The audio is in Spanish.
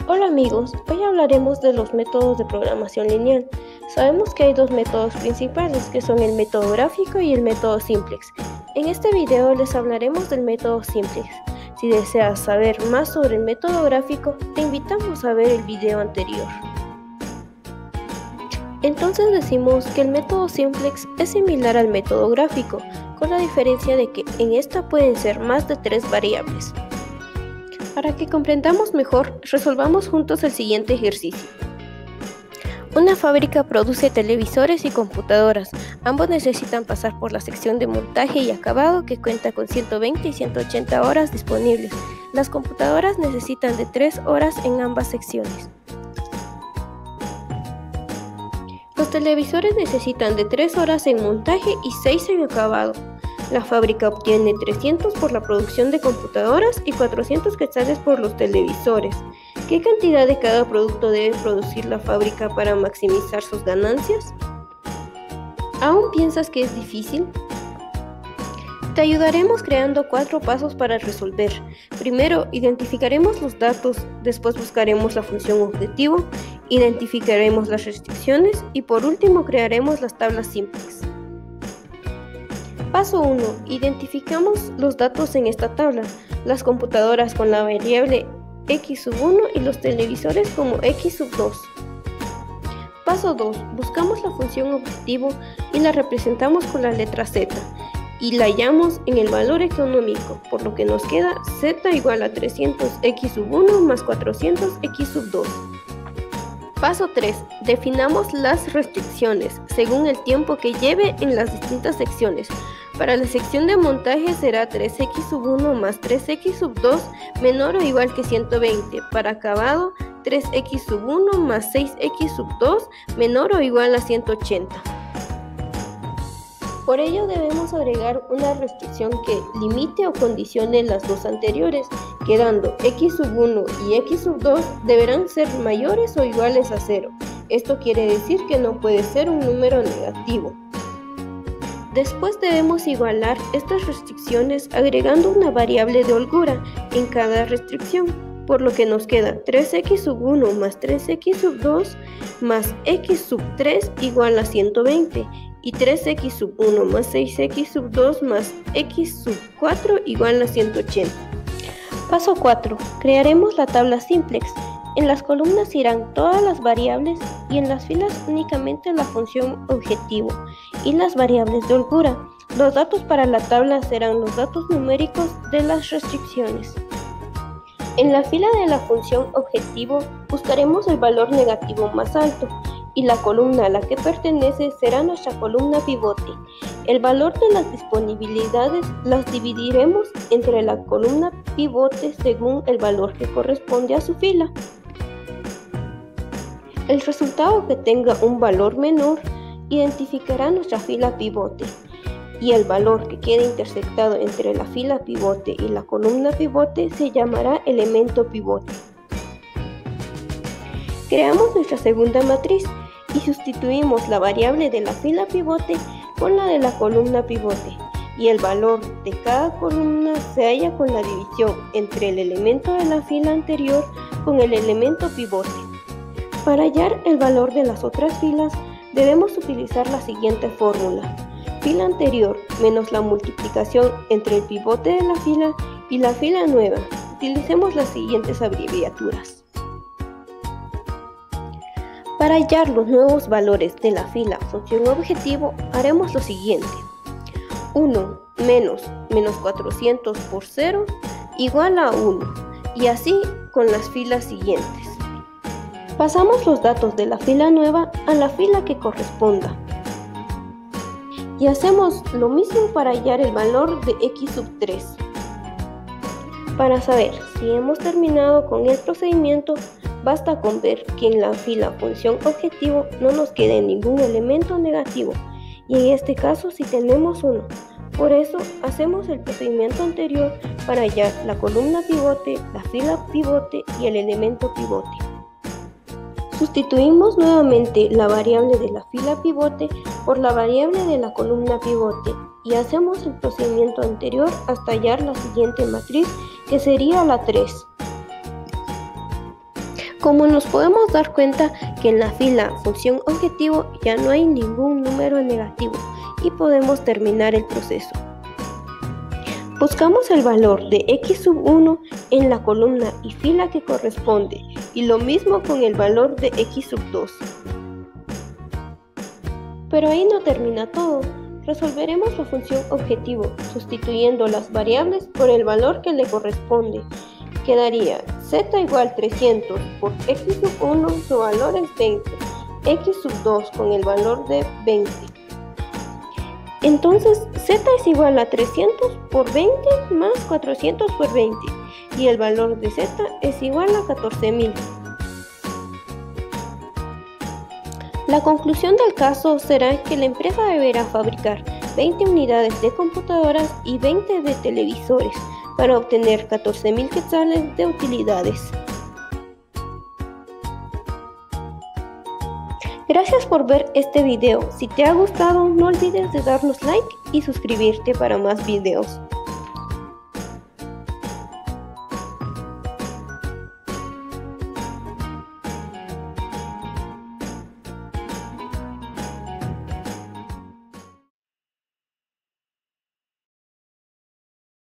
Hola amigos, hoy hablaremos de los métodos de programación lineal. Sabemos que hay dos métodos principales, que son el método gráfico y el método simplex. En este video les hablaremos del método simplex. Si deseas saber más sobre el método gráfico, te invitamos a ver el video anterior. Entonces decimos que el método simplex es similar al método gráfico, con la diferencia de que en esta pueden ser más de 3 variables. Para que comprendamos mejor, resolvamos juntos el siguiente ejercicio. Una fábrica produce televisores y computadoras. Ambos necesitan pasar por la sección de montaje y acabado que cuenta con 120 y 180 horas disponibles. Las computadoras necesitan de 3 horas en ambas secciones. Los televisores necesitan de 3 horas en montaje y 6 en acabado. La fábrica obtiene 300 por la producción de computadoras y 400 quetzales por los televisores. ¿Qué cantidad de cada producto debe producir la fábrica para maximizar sus ganancias? ¿Aún piensas que es difícil? Te ayudaremos creando 4 pasos para resolver. Primero, identificaremos los datos, después buscaremos la función objetivo, identificaremos las restricciones y por último crearemos las tablas simples. Paso 1. Identificamos los datos en esta tabla, las computadoras con la variable x1 y los televisores como x2. Paso 2. Buscamos la función objetivo y la representamos con la letra z y la hallamos en el valor económico, por lo que nos queda z igual a 300x1 más 400x2. Paso 3. Definamos las restricciones según el tiempo que lleve en las distintas secciones. Para la sección de montaje será 3x1 más 3x2 menor o igual que 120. Para acabado, 3x1 más 6x2 menor o igual a 180. Por ello debemos agregar una restricción que limite o condicione las dos anteriores, quedando x1 y x2 deberán ser mayores o iguales a 0. Esto quiere decir que no puede ser un número negativo. Después debemos igualar estas restricciones agregando una variable de holgura en cada restricción, por lo que nos queda 3x1 más 3x2 más x3 igual a 120 y 3x1 más 6x2 más x4 igual a 180. Paso 4. Crearemos la tabla simplex. En las columnas irán todas las variables y en las filas únicamente la función objetivo y las variables de holgura. Los datos para la tabla serán los datos numéricos de las restricciones. En la fila de la función objetivo buscaremos el valor negativo más alto y la columna a la que pertenece será nuestra columna pivote. El valor de las disponibilidades las dividiremos entre la columna pivote según el valor que corresponde a su fila. El resultado que tenga un valor menor identificará nuestra fila pivote y el valor que quede intersectado entre la fila pivote y la columna pivote se llamará elemento pivote. Creamos nuestra segunda matriz y sustituimos la variable de la fila pivote con la de la columna pivote y el valor de cada columna se halla con la división entre el elemento de la fila anterior con el elemento pivote. Para hallar el valor de las otras filas debemos utilizar la siguiente fórmula: fila anterior menos la multiplicación entre el pivote de la fila y la fila nueva. Utilicemos las siguientes abreviaturas. Para hallar los nuevos valores de la fila función objetivo haremos lo siguiente: 1 menos 400 por 0 igual a 1 y así con las filas siguientes. Pasamos los datos de la fila nueva a la fila que corresponda y hacemos lo mismo para hallar el valor de x3. Para saber si hemos terminado con el procedimiento, basta con ver que en la fila función objetivo no nos quede ningún elemento negativo y en este caso sí tenemos uno. Por eso hacemos el procedimiento anterior para hallar la columna pivote, la fila pivote y el elemento pivote. Sustituimos nuevamente la variable de la fila pivote por la variable de la columna pivote y hacemos el procedimiento anterior hasta hallar la siguiente matriz, que sería la 3. Como nos podemos dar cuenta que en la fila función objetivo ya no hay ningún número negativo y podemos terminar el proceso. Buscamos el valor de x sub 1 en la columna y fila que corresponde, y lo mismo con el valor de x sub 2. Pero ahí no termina todo. Resolveremos la función objetivo, sustituyendo las variables por el valor que le corresponde. Quedaría z igual 300 por x sub 1, su valor es 20, x sub 2 con el valor de 20. Entonces z es igual a 300 por 20 más 400 por 20 y el valor de z es igual a 14.000. La conclusión del caso será que la empresa deberá fabricar 20 unidades de computadoras y 20 de televisores para obtener 14.000 quetzales de utilidades. Gracias por ver este video. Si te ha gustado, no olvides de darnos like y suscribirte para más videos.